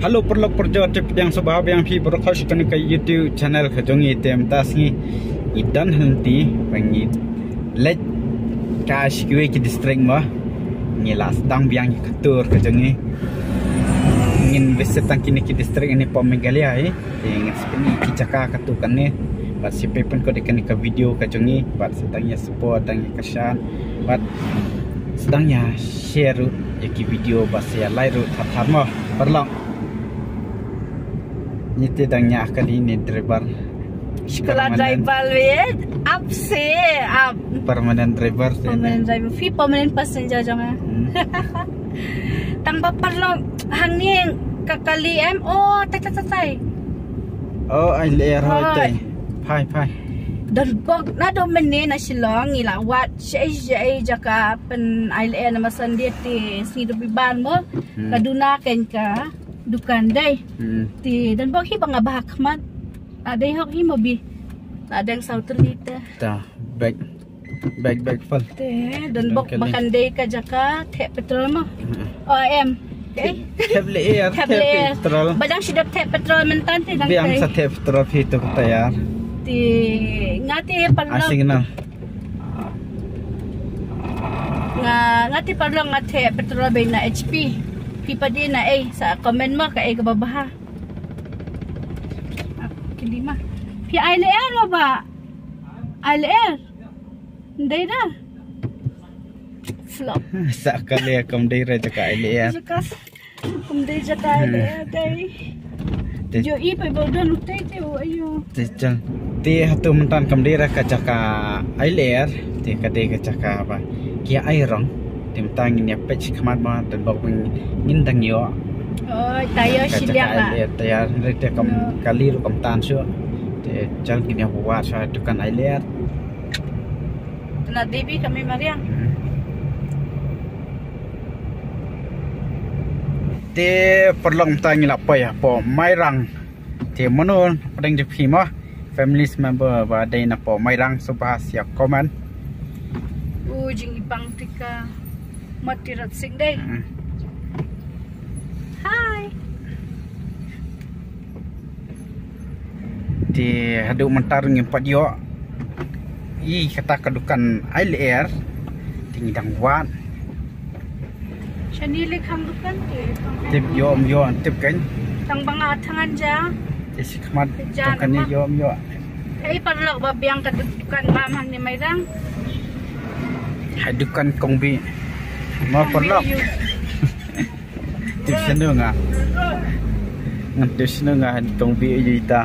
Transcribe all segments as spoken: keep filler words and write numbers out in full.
Halo perlok perjo tip yang sebab yang pi broadcast kan ke YouTube channel kejongi tem tasngi idan henti pengi let cash gue ke district mah ngilas dang biang ketur kejongi ingin visit tang kini ke district ini Pomegalia eh ingin sepeni kicaka ketukan ni bat si pepon ko dekan ke video kejongi bat sedangnya support tang kesan bat sedangnya share ya ki video bas ya like ru thap mah perlok Niti dangnya kali ini driver sekolah driver weh up se up permanent driver permanent driver fee permanent passenger jangan tanpa perlu hang ni kakali em oh tai tai tai oh ai leer hoi tai pai pai dan bog na do menne na silong ila wat sei sei jaka pen ai leer na masan dia ti sni do biban mo kaduna ken ka dukan day hmm. Ti dan bang hi bang abahakmat ada yang hi mobi ada yang sauter lita ta back back back full te dan bok makan day ka jaka te petrol mo o em okay table air table petrol badang sidap te petrol mentan te dang biang sa te petrol itu tayar ti ngati parlo asing na nga ngati parlo ngate petrol bay na H P Pipa din na eh sa comment mo kay kababaha. Kili ma. Pi I L R mo ba? I L R. Hindi na. Flop. Sa kali kam day ra jaka I L R. Kum day jaka I L R day. Jo i pa ba dan utay te o ayo. Te jang. Te hatu mentan kam day ra ka jaka I L R. Te ka day ka jaka ba. Kia airong. Tim tangin ya page kemat mah dan bawa ngin tang yo. Oh, tayo siliak lah. Tayo rete kam kali ru kam tan syo. Te jal kini buat sa dukan ailer. Na debi kami Mariang. Te perlong tang la pa ya po mairang. Te monon padang je phi mah family member ba dai na po mairang subhas ya komen. Ujing ibang tika matirat sing day. Hmm. Hai. Di hadu mentar ngimpat yo. I kata kedukan I L R tinggi dang wan. Chanili kham dukan te. Tip yo om yo tip kan. Tang banga tangan ja. Ti sikmat dukan ni yo om yo. Ai parlok ba biang kedukan mamang ni mairang. Hadukan kongbi. Mau perlok. Tip sana nga. Ngantus sana nga tong bi ita.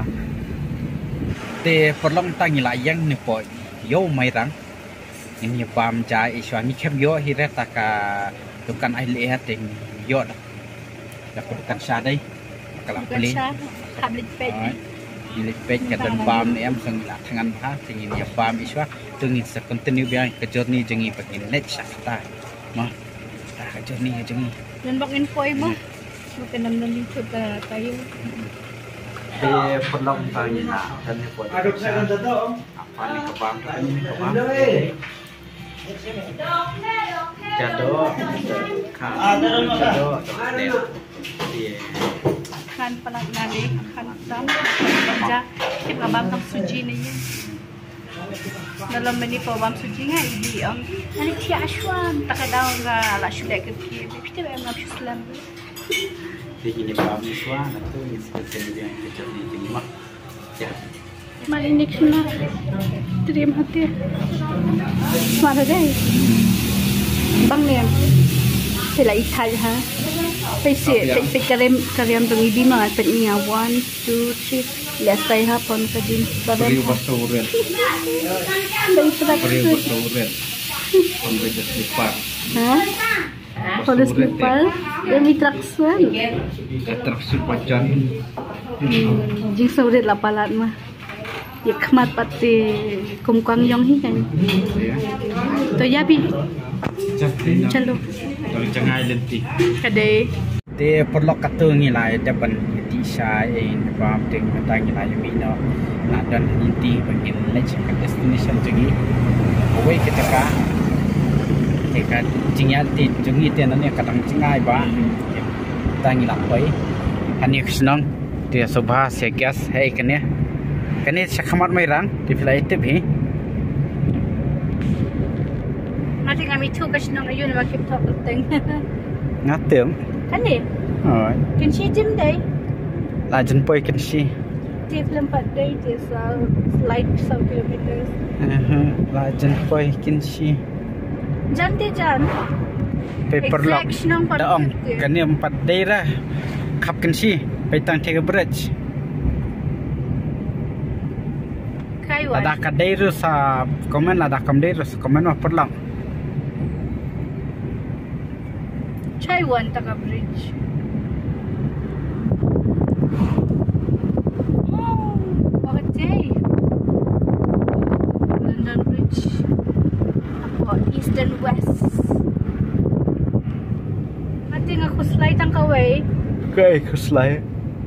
Te perlong tangi layang ni po. Yo mairang. Ini pam jai iswa ni kem yo hireta ka dukan I L R ting yo dah. Dah dukan sadai. Kalau beli. Tablet page. Bilik page katan pam ni am sang la tangan ha ting ini pam iswa tungin sa continue biang ke journey jengi pakin net sakta. Mah Jernih jernih. Dan bak info mo. Bukan nam dito ka tayo. Di perlong tayo na dan ni po. Adok sa ganda to. Apa ni kabam kan ni kabam. Jado. Kan. Jado. Kan pala nali kan tam. Kerja kita kabam tam suji ni. Dalam meni po bam suji nga idi ang ani ti ashwan takadaw nga la shuda ke ki bipte ba ngap shuslam di ini bam shwa na to ni spesial dia ke jadi jadi mak ya malinik na trim hati mara dai bang ne sila itai ha pese pe karem karem dong idi ma pe ni one two three Lihat saya hapon ke din. Beri bahasa uren. Beri bahasa uren. Sampai jadi lipar. Hah? Polis lipar. Yang ditraksuan. Traksu pacan. Jing saurit lapalat mah. Ya kemat pati kumkuang yong hi kan. To yabi. Calo. Kalau jangan lenti. Kadai. Te perlok kata ngilai depan di saya in pam ting mata ngilai mino na dan inti bagi let's ke destination jengi away kita ka te ka jingya ti jengi te nan ne kadang jingai ba ta ngilai pai Hani kusnong dia subha sekias hey kan ya. Kan ni sakamat mairang di flight tip hi. Nanti kami tu kusnong ayun wakip top teng. Ngatem. Kan ni? Oh. Kan si jim day. Lajen poi kan si. Dia lempat day dia slide some kilometers. Uh, lajen poi kan si. Jan dia jan. Paper lock. Daong. Kan ni empat daerah. Kap kan si. Petang tiga bridge. Kaiwan. Ada kadairu sa komen ada kamdairu sa komen mah perlang. Taiwan taka bridge. Oh, okay. London Bridge. Apa east and west. Nanti aku slide ang kaway. Okay, aku slide.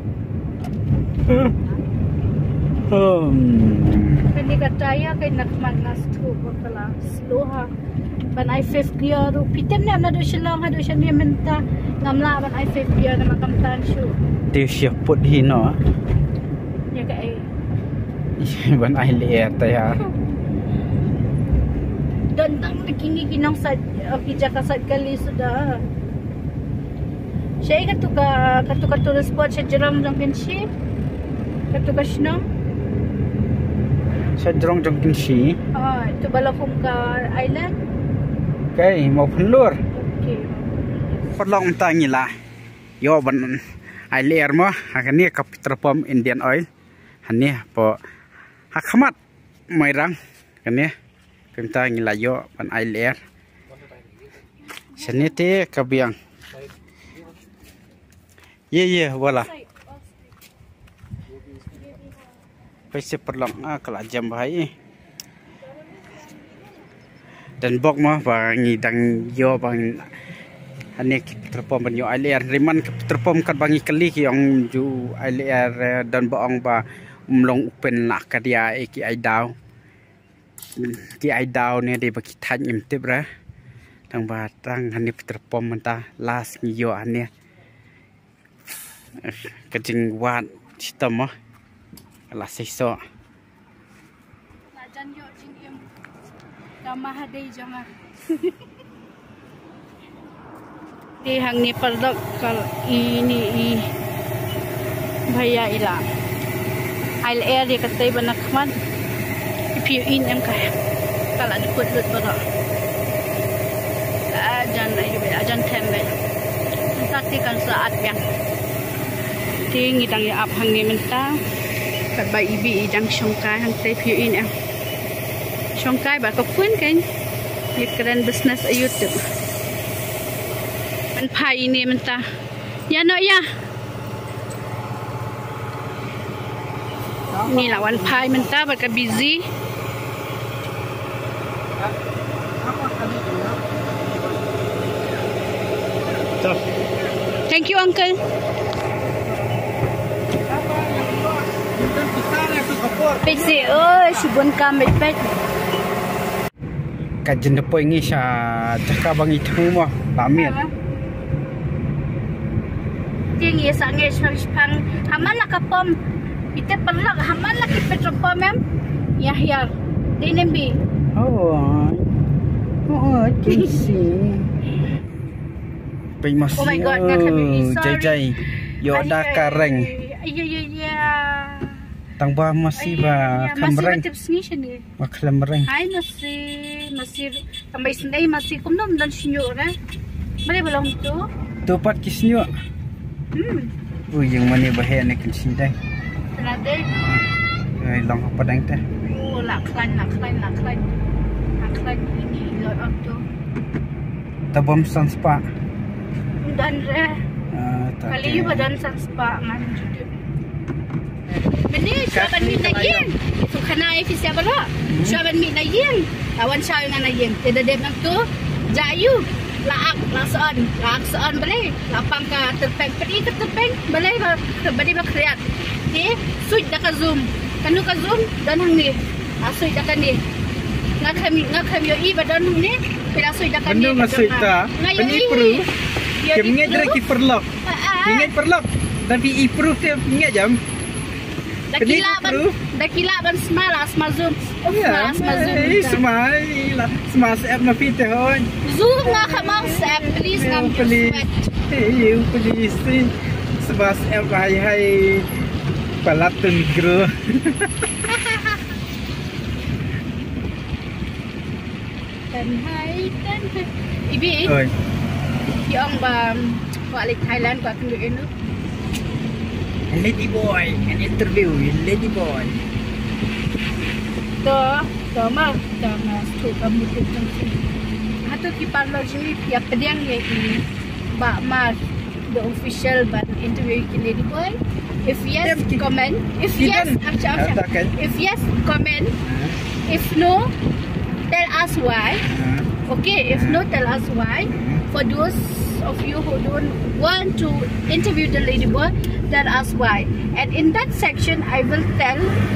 Um. Kani kataya kay nakmanas tu bakala slow ha. Ban I fifth gear ru pitem na na do silang ha do siya ni menta ngamla ban I fifth gear na makamtan shu. Dia siap put hino. Ya kay. Ban I lihat ya. Dan tang kini kinang sad okija ka sad kali sudah. Siya katuka katuka tourist spot siya jeram jangkin si. Katuka sino? Sa Jurong Jongkin si. Ah, itu Balafong ka island. Okay, mau penlur. Okay. Perlong tangi lah. Yo ban ai leer mo, akan ni Capital Pom Indian Oil. Hani po hakamat mairang kan ni. Kenta ngila yo ban ai leer. Sini te kabiang. Ye ye wala. Pasti perlong ah kalau jam bahaya. Dan bok mah bang dang yo bang ane terpom ban yo air riman terpom kat bangi kali ki yang ju air dan boong ba umlong upen nak ka dia ki ai daw. Ki ai daw ne de baki tan im tip ra. Tang ba tang ane terpom menta las mi yo ane. Kajing wat sistem mah. Alah seso. Lajan yo jing em. Kamah hadai jangan. Di hang ni perdok kal ini i bahaya ila. Ail air dia kata banak man. Piu in em kaya. Kalau diput lut berak. Ajan ayu be ajan tembe. Entah kan saat yang tinggi tangi ap hang ni mentah. Kat ba ibi idang Songkai hang tai piu in em. Songkai ba ko pun kan. Ni keren business a YouTube. Man pai ini mentah. Ya no ya. Ni lah wan pai mentah ba ka busy. Thank you uncle. Pesi oi sibun kam bet. Kajen depo ingi sa caka bang itu mah pamit. Ting ye sange pang haman la kapom. Ite perlak haman la ki petropom mem. Ya ya. Dinembi. Oh. Oh, kisi. Pai masih. Oh my god, nak kami sorry. Jai yo da kareng. Iya iya iya. Tang ba masih ba kamreng. Masih tips ni sini. Ba kamreng. Hai masih masih tambah sendai masih kumnom dan sinyo kan. Boleh belum tu? Tupat kisnyo. Hmm. Oh yang mana bahaya nak kisindai. Terade. Ai long apa dang teh. Oh laklan laklan laklan. Laklan ini lot of tu. Tabam sanspa. Dan re. Ah, Kali you badan sanspa ngan judul. Beni siapa ni nak yen? Sukana if siapa lo? Siapa ni nak yen? Lawan siapa dengan nak yen? Tidak dem nak tu. Jayu. Laak, lason, laak son boleh. Lapang ke terpeng, pergi ke terpeng boleh. Beri berkreat. Okay, switch dah ke zoom. Kanu ke zoom dan hang ni. Ah switch dah kan ni. Ngak kami ngak kami yo i badan hang ni. Pila switch dah kan ni. Benda masuk dah. Beni perlu. Kami ngedra ki perlok. Ingat perlok. tapi improve dia ingat jam. Dah kila ban, dah kila ban semalas mazum. Ya, semai lah, semas app na pite hon. Zoom nga kamang app, please ngam please. Eh, please. Semas app hai hai palatun gro. Dan hai dan hai. Ibi. Oi. Yang bam balik Thailand gua tunggu ini. Lady boy, an interview with lady boy. To, to mah, to mah tu kamu tu macam. Hatu kipan lagi pihak pediang ye ini. Bak mas the official but interview with lady boy. If yes, comment. If yes, acap acap. If yes, comment. If no, tell us why. Okay, if no, tell us why. For those of you who don't want to interview the ladyboy, tell us why. And in that section, I will tell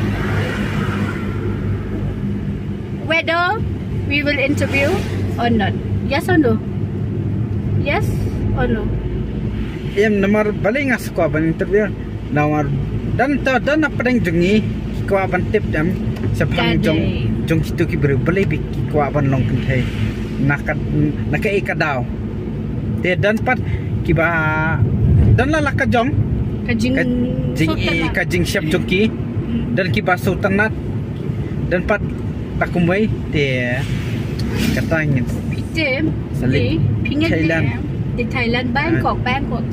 whether we will interview or not. Yes or no? Yes or no? Em nomor paling ngas ko ban interview. Nomor dan ta dan apa yang jengi ko ban tip jam sepang jong jong kitu ki ber beli bi ko ban long kentai. Nakat nakai kadau. Te dan pat kiba dan la kajong kajing kajing kajing siap joki dan kiba sultanat dan pat takumai te katanya pitem di Thailand di Thailand Bangkok Bangkok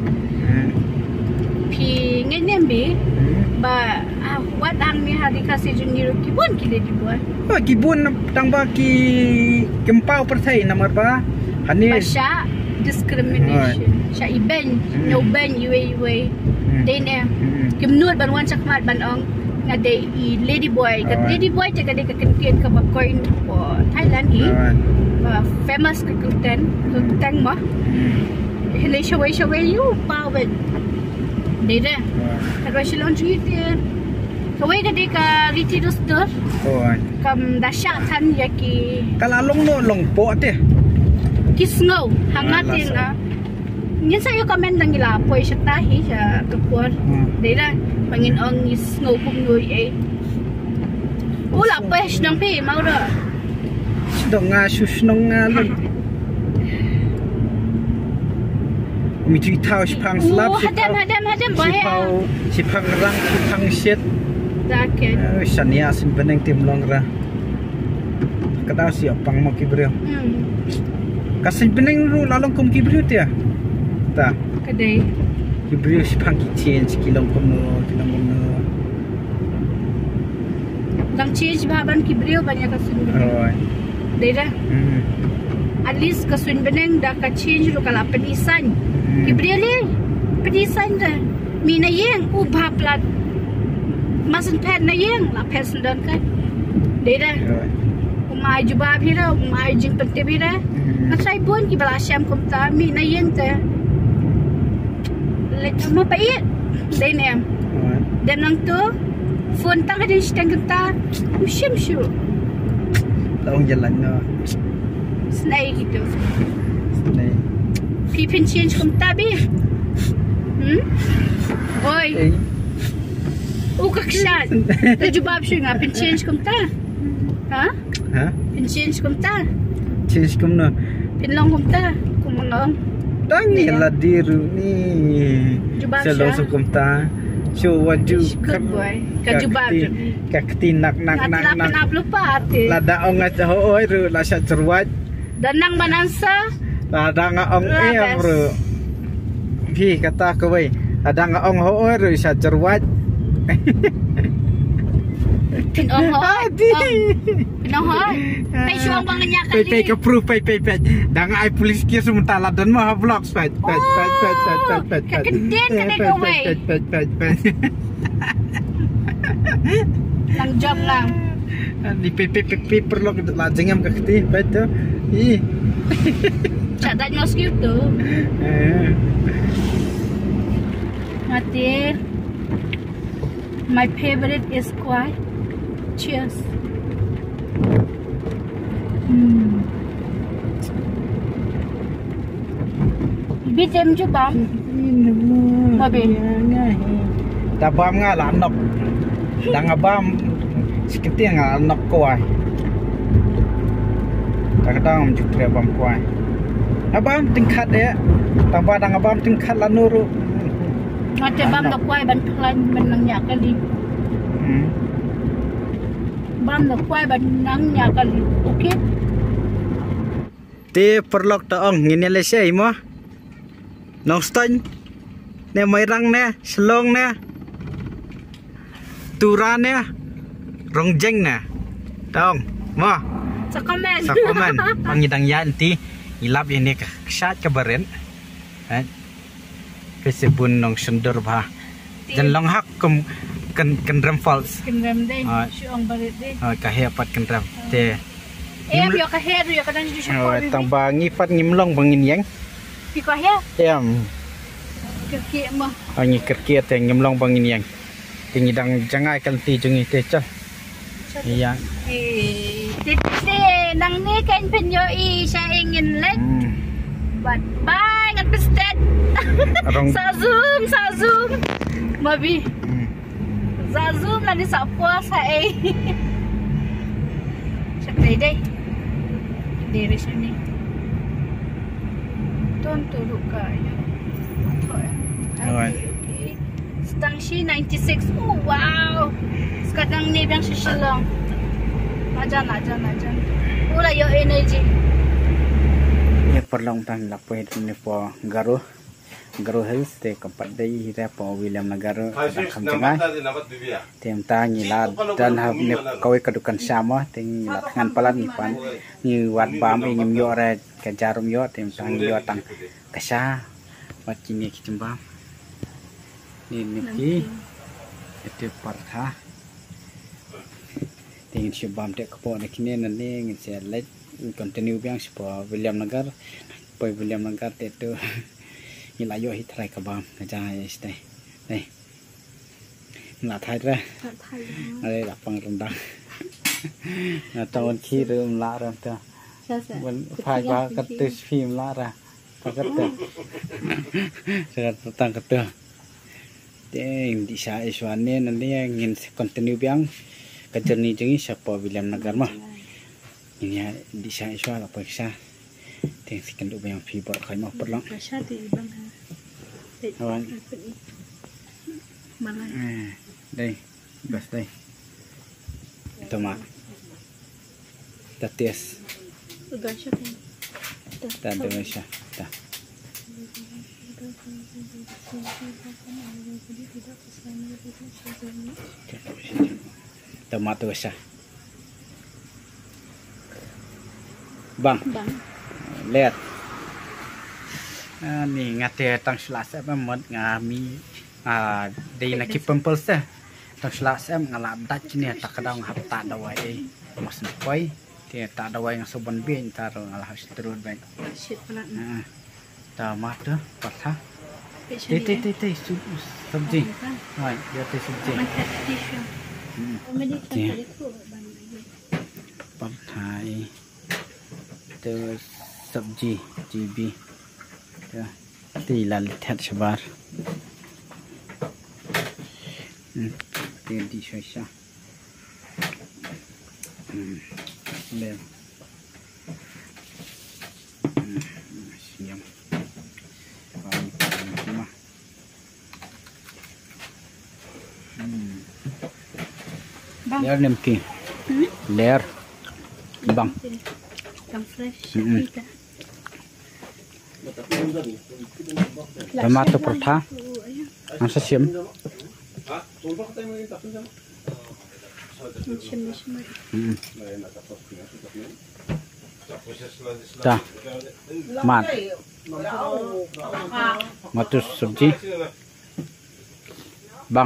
pi ngene bi ba wat ang mi hari kasih junior kibun kile di buat oh kibun tang ba ki kempau pertai nomor ba hani Basha discrimination. Sya iben, no ben yue yue. Dene kim nuot ban wan chakmat ban ong ngade i lady boy. Kat lady boy jaga de kekentian ke bakoin po Thailand i. Famous ke kuten, kuten mah. Hele shawai shawai you pawet. Dene. Kat wa shilon trite. Kawai de ka riti dus dur. Oh. Kam dasya tan yaki. Kala long no long po te. Kisngaw, hangatin na. Yan sa'yo comment ng ila po siya tahi siya kapur. Dila, Panginoong isngaw kong nuy eh. Ula pa siya ng pi, maura. Sedang nga susnong nga lang. Umitu itaw si pang slap. Oh, hadam, hadam, hadam. Si pang, si pang rang, si pang shit. Dakit. Sanya simpan yang tim long ra. Kata siya pang mo kibriyo. Hmm. Kasi pinang ru lalong kum kibriyo tiya. Ta. Kadai. Kibriyo si pang kitchen si kilong kuno, kilong kuno. Lang change baban kibriyo banyak kasun. Oh. Dira. Hmm. At least kasun beneng dah ka change lu kala penisan. Kibriyo le. Penisan dah. Mina yeng ubah plat. Masan pet na yeng la pet sendan kan. Dira. Umay jubab hira, umay jing pentib hira. Masay pun kibala syam kumta mi na yeng te. Let mo pait. Dai nem. Dan nang tu phone ta kadin stang kumta. Ushim shu. Taong jalan no. Snai gitu. Snai. Pipin change kumta bi. Hmm? Oi. Ukakshan. Tajubab shu nga pin change kumta. Ha? Ha? Pin change kumta. Change kum no. Pinlong kumta. Kumangong. Tangi la diru ni. Selalu sukum ta. So what do? Good boy. Kajubab. Kakti nak nak nak nak. Nak lupa ati. Lada ong at hoy ru la sa cerwat. Danang manansa. Lada nga ong em ru. Pi kata ko wei. Ada nga ong hoy ru sa cerwat. Tin ong hoy. Pinong hoy. Pai syuang bangnya kali. Pai pai ke proof pai pai pai. Dang ai polis kia sementara dan mah vlog pet pet pet pet pet pet pet. Kakenden kene ko wei. Pet pet pet pet. Lang job lang. Di pai pai pai perlu kita lajengam ke keti pet tu. Ih. Catat nos gitu. Eh. Mati. My favorite is quiet. Cheers. Hmm. B. Bitem coba. Babe. Tabam nga la nok. Dang abam sekitir nga nok kuai. Kadang juga abam kuai. Abam tingkat dia. Tambah dang abam tingkat la nuru. Macam bam nok kuai ban lain benang nya kali. Hmm. Bam nok kuai ban nang nya kali. Okey. Ti perlok taong ngini lese imo. Nong ston. Ne mairang ne, selong ne. Turan ne. Rongjeng ne. Taong. Mo. Sakomen. Sakomen. Pangidang yan ti ilap ini ke syat ke beren. Eh. Kesebun nong sendur bah. Dan long hak kem ken kendram falls. Kendram deh. Syong barit deh. Oh, kahepat kendram. Te. Eh, yo kaher yo kadang ju syong. Oh, tambah ngifat ngimlong bangin yang. Pi kaher. Em. Kekek mah. Angi kerkiat yang ngimlong bangin yang. Tinggi dang jangai kan ti jungi te chal. Iya. Eh, tete nang ni kan penyo i saya ingin let. But bye ngat bestet. Sa zoom, sa zoom. Mabi. Sa zoom lah ni sa puasa eh. Sak dai dai. Dari sini. Ton turuk kaya. Okay. Stangshi ninety-six. Oh wow. Sekarang ni biang sisilong. Najan, najan, najan. Ula yo energy. Ya perlong tang lapoi ni po Garuh. Garuh Hills te kampat dai hira po William Nagaro kam jangai. Tem ta ni la dan ha ni kawai kadukan sama ting la tangan palan ni pan ni wat bam ingim yo ra ka jarum yo tem tang yo tang kasa wat kini kimbam. Ni niki itu partha. Ting shibam te kapo ni kini nani ngi se let continue biang sipo William Nagar poi William Nagar te tu ni la yo hitrai kabam kaja este đây là thay ra đây là bằng rendang là trong khi rơm lá ra ta vẫn phải qua cắt từ phim lá ra cắt từ sẽ tăng cắt từ để đi xa Iswan nên là nên nhìn continue biang cái journey chính siapa William Nagar mah ini di xa Iswan là phải xa thì sẽ cần được biang phi bỏ khỏi mọc bớt lắm. Kawan. Mana? Eh, đây, bas đây. Tomat. Tatis. Udah siap. Tak ada Malaysia. Tak. Tomat tu Malaysia. Bang. Bang. Lihat. Ah, ni ngate tang selasa memot ngami ah di nak pempel se tang selasa ngalap dak ni tak kadang hafta dawai mas nakoi ti tak dawai ng soban bin tar ngalah terus baik Shit pala. ah tomat tu patha ti ti ti ti sabji hai dia ti sabji patha tu sabji jibi tỷ là thẹt sbar tiền đi xoay xa lên nhầm leer nem ki leer bang Yang fresh. Tomato pertha, masa siam. Dah, mat, matus sabji, bang.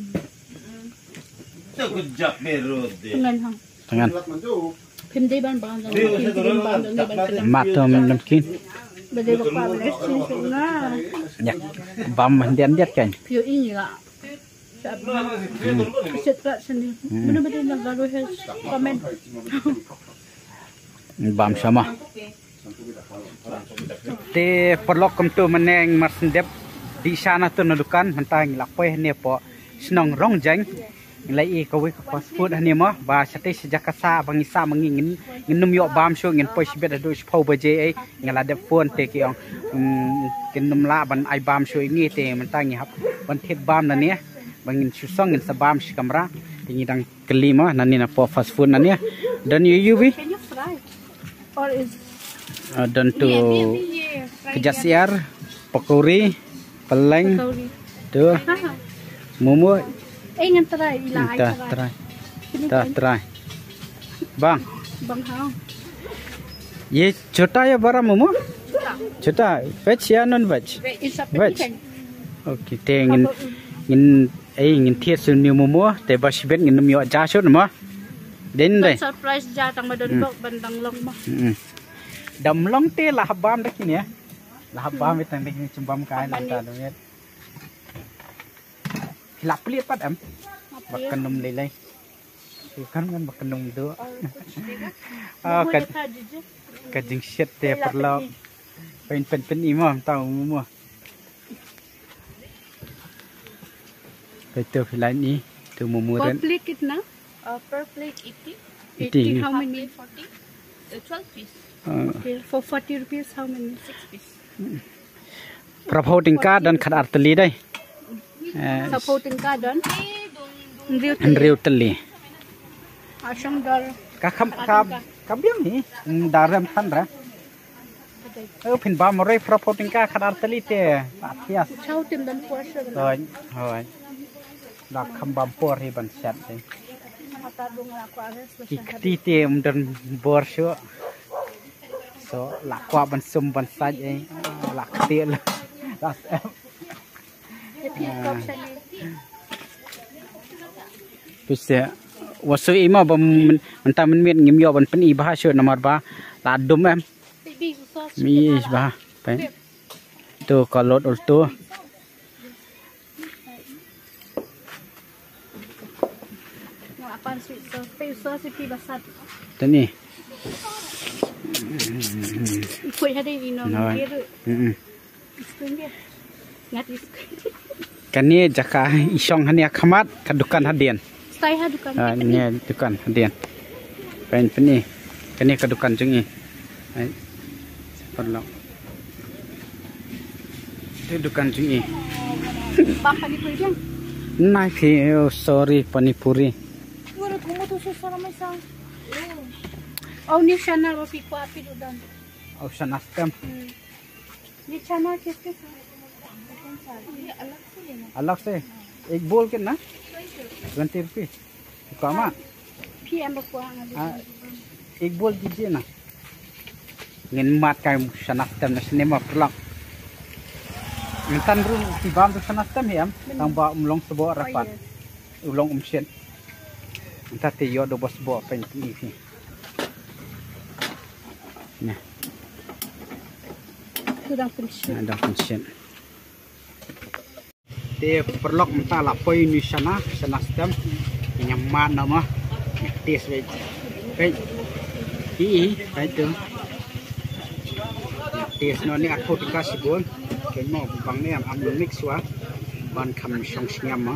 Tangan. Phim đi ban ban rồi, phim đi ban rồi, đi ban cái Mat tom namkin. bây giờ bác bảo lấy xin xuống na. Ya, bam mandian dia kan. Phiêu in gì ạ? Chết lại sini. Benar-benar nak gaduh has comment. Bam sama. Te perlok kem tu meneng marsendep di sana tu nadukan mentang lapai ne po senong rong jang lai ko we ko food hani mo ba sate sejak kasa bangisa mangingin nginum yo bam sho ngin po sibet adu phau baje ai ngala de phone te ki ong kinum la ban ai bam sho ngi te mentang ni hap ban thet bam na ne bangin susong ngin sabam shi kamera tingi dang kelima nani na po fast food nani dan you you bi Can you fry? Or is uh, dan tu kejasiar pakuri peleng kauri? tu mumu Eh ngan try ila ai ta try. try ta try bang Bang hao. ये छोटा या बड़ा मोमो छोटा veg या non veg It's a Veg. chicken. Okay ते ngin ngin ai ngin thiet su new momo te ba sibet ngin myo ja shot mo den dai Surprise ja tang madon bok bandang long mo. dam long te la habam dak ni ya la habam we tang dak ni chumbam kai na ta do net hilap pliet pat am bakanum le lai kan kan bakanum do ah kan kajing shit te perlo pen pen pen imo tau mo Betul filan ni tu Per mumuran plate kitna? Uh, per plate eighty. eighty. How many? forty. Uh, twelve piece. Okay, for forty rupees how many? six piece. Promoting ka dan khat arteli dai. Supporting ka don? Real An riu teli. Asam dar. Ka kham ka kabiam ni daram than ra. Ơ phin ba mo re promoting ka khat arteli te atias. Chau tim dan portion. Rồi, rồi. Dak kham bam por hi ban chat dai. Mata dong la ko ares. Ikti te um dan bor sho. So la kwa ban sum ban sai ai. La ktil. Das Bisa wasu ima bam mentah menmit ngim yo ban pen ibah syo nomor ba la dum em mi ba pe tu kolot ultu Apan sweet sauce, pay sauce si basat. tani Ikut ada di nom Rồi. dia tu. hmm Iskun dia. Ngat iskun. kan ni jaka isong hania khamat kadukan hadian Stay ha dukan. ah ni dukan hadian pen peni kan ni kadukan jungi ai perlo tu dukan jungi Bapa ni pun dia. nai phi oh, sorry panipuri Wala kumo tu sa ramai sang. Oh ni channel wa piku api tu dan. option astem Ni channel किसके ये अलग से लेना. अलग से एक बोल के ना ट्वेंटी रुपी कामा P M bakwa nga. एक बोल दीजिए ना ngin mat kai sanastem na sinema plak mintan ru tibam tu sanastem hiam tang ba umlong sebo rapat ulong umsien entah te yo do bos bo pen ni fi nah Sudah pensiun. ada umsien te perlok menta la poi ni sana sanastem nyaman nama tes we kai i kai tu tes no ni aku dikasih bon ken mo bang ni am am mix wa ban kham song siam ma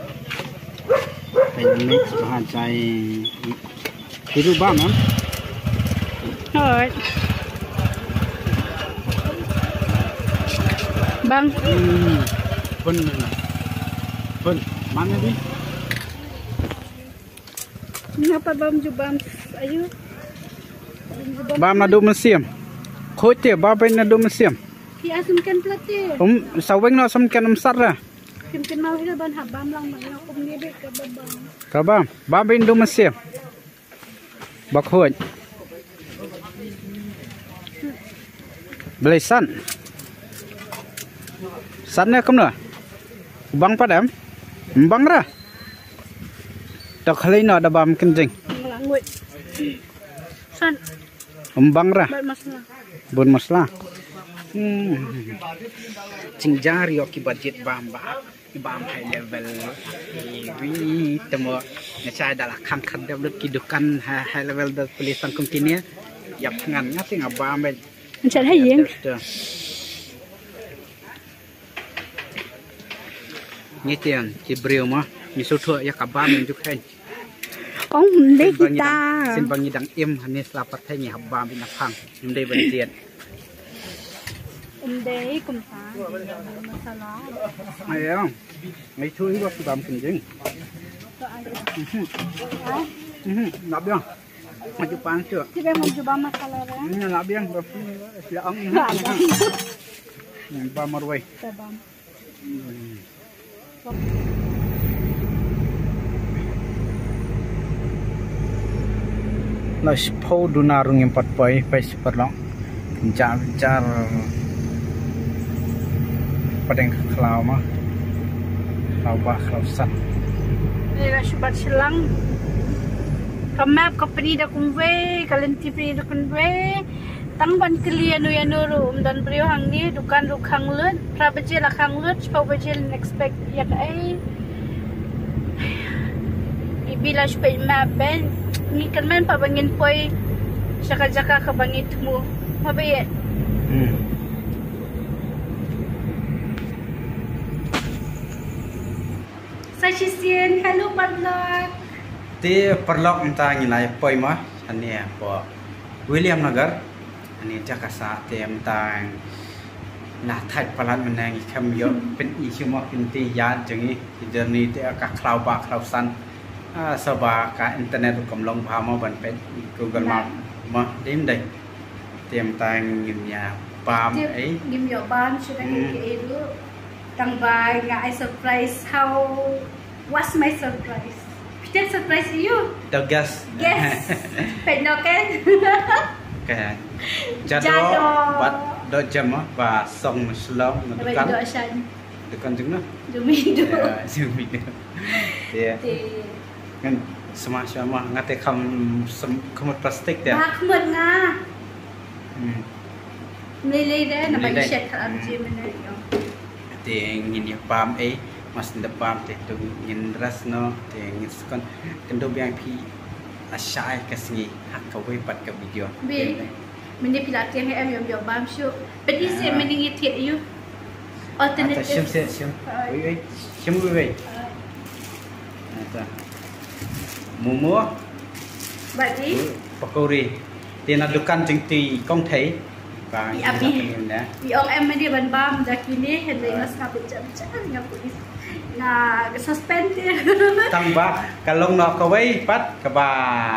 pen mix bahan chai hiru ba mam Alright. Bang, pun pun mana di ngapa bam ju bam? Ayu. bam na do mesiam khoi te ba pen na do mesiam Pi asum kan plate. um saweng no sam kan um sar ra Kim ken mau ila ban habam lang man na kum ni be ka babang. ka ba ba pen do mesiam ba khoi Belisan Sannya kem na bang padam bang ra dak halai no da bam kenjing Ngelangui. San, umbang ra bat masla. bun masla hmm cingjari oki budget bam ba bam high level wi temo ngai dalah kham kham develop kidukan high level da tulisan kumtinia yap ngan ngati ngabam Macam hayang. Ni tiang cibriu mah, ni sutu ya kabam juk hai. Ông lấy kita. Xin bằng dang im hani slapat hai ni habam bin phang. Nim dei ban tiet. Ông đấy cùng ta. Masalah. Ai không? Mấy chui có đam kinh jing. Nạp biang. Mà chụp pan chưa? Kita mau coba masalah kan? Ini nạp biang, sila ang. Yang ba marway. Coba. Lah sepau dunarung yang empat poin, pas perlong. Jar jar. Padang kelau mah. Kelau bah, kelau sat. Ini lah syubat selang. Kamap kapani dah kumwe, kalian T V dah kumwe. Tangban kalian yang nuru, dan beliau hang ni dukan dukang lut, prabaje lah hang lut, sepau baje expect ya kai. Ibila syubat map ben, ni kan men pa bangin poi, jaka jaka ke bangit mu, mabayet. Hmm. Saya Cisian, hello Padlok. Ti perlok entah ngilai poi mah, ani apa William Nagar, ani Jakarta ti entah nah thai palan menang kam yo pen i cuma pinti yan jengi journey ti ka cloud ba cloud san ah saba ka internet kamlong pha ma ban pen Google Map ma dim dai ti entah ngin ya pam ấy Ngim yo ban sudah ke itu. Tang bai ngai surprise how what's my surprise? Kita surprise you. The guest. Yes. Penno kan? Cái jado bat do jam và song slong Tapi do asan. Dekan jeng noh. Dumi do. Ya, dumi do. Ya. Kan sama-sama ngate kam kemut plastik dia. Mak mut nga. Hmm. Meleleh dah nak bagi share kat abji mana yo. Thì nhìn nhập bám ấy mà xin đập bám thì tôi nhìn rất nó thì nhìn con cần đâu biang phi à sai cái gì hắc cầu với bật cái video Bi. Mình pilat yang em yom yom bam syu. Pedi se mending it you. Alternative. Sim sim sim. Ui ui sim ui ui. Ada. Momo. Badi. Pakori. Thì là dukan chính tì công thấy. Bi abi. Bi ong em mandi ban bam dah kini hendak ngas kapit jam-jam ngap polis. Na suspend dia. Tang ba kalong no ka wei pat ka ba.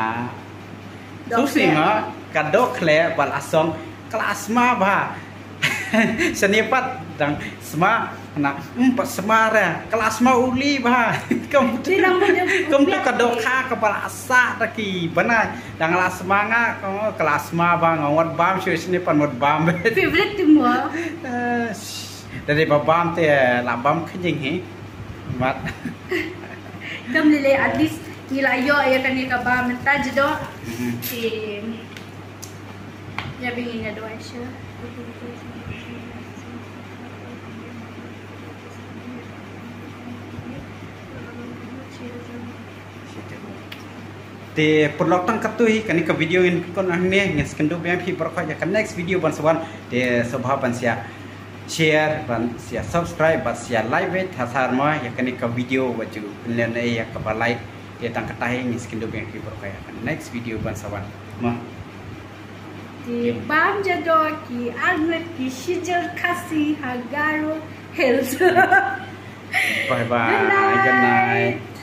Susi ma ka do khle bal asong kelas ma ba. Senipat dang sma na empat semara kelas ma uli ba. Kem kem tu ka do kha ka bal asa taki banai dang kelas manga kelas ma ba ngawat bam shu sini pan mot bam. Favorite tu mo. Dari babam te la bam khinjing hi. Mat. Kam lele at least nila yo ya kan ka ba menta jdo. Ti ya bingin na do Aisha. Thì perlok tang katui kani ka video in kon ahne nges kendo biang phi berkah ya kan next video ban sawan de sabha ban sia share ban sia subscribe ban sia like wait hasar ma ya kani ka video waju nen ya ka ba like ya tang katai nges kendo biang phi berkah ya kan next video ban sawan ma Di bam jado ki agnet ki shijar kasi hagaro health. bye bye good night